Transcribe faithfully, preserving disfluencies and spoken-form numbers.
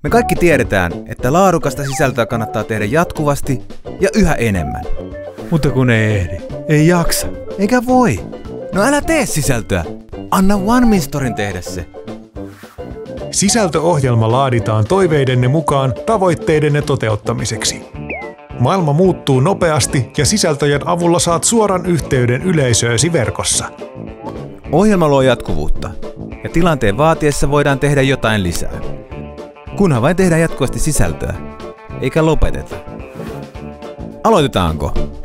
Me kaikki tiedetään, että laadukasta sisältöä kannattaa tehdä jatkuvasti ja yhä enemmän. Mutta kun ei ehdi, ei jaksa, eikä voi. No älä tee sisältöä. Anna OneMinStorin tehdä se. Sisältöohjelma laaditaan toiveidenne mukaan tavoitteidenne toteuttamiseksi. Maailma muuttuu nopeasti ja sisältöjen avulla saat suoran yhteyden yleisöösi verkossa. Ohjelma luo jatkuvuutta ja tilanteen vaatiessa voidaan tehdä jotain lisää. Kunhan vain tehdään jatkuvasti sisältöä, eikä lopeteta. Aloitetaanko?